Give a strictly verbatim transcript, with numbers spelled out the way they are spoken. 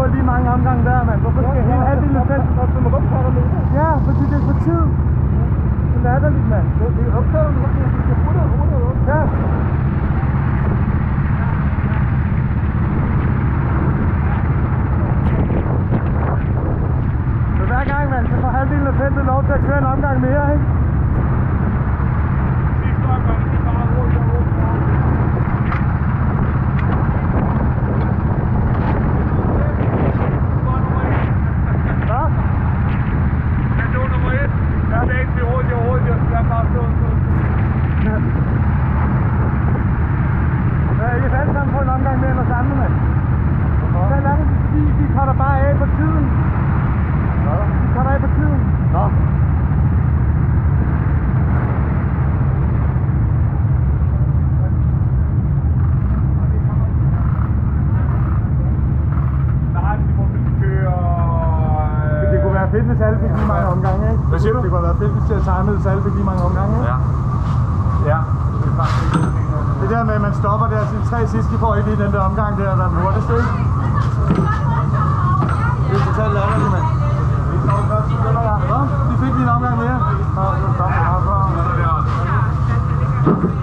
lige mange omgange der, mand. Hvorfor skal ja, hele halvdelen af feltet? Du må godt tage dig med. Ja, fordi det er for tid. Det er latterligt, mand. Det er optaget, du skal hurtigt, hurtigt. Ja. Så hver gang, mand, så får halvdelen af feltet lov til at køre en omgang mere, ikke? Sidste omgang, det er bare hurtigt og hurtigt. Fedt, hvis alle fik lige mange omgange, ikke? Hvad siger du? Det kunne have været fedt, hvis jeg timede, hvis alle fik lige mange omgange, ikke? Ja. Ja. Det er faktisk ikke det der med, at man stopper der, de tre sidste, de får ikke lige den der omgang der, der er den hurtigste, ikke? Det er totalt latterligt, mand. Nå, de fik lige en omgang mere. Nå, så stopper jeg herfra.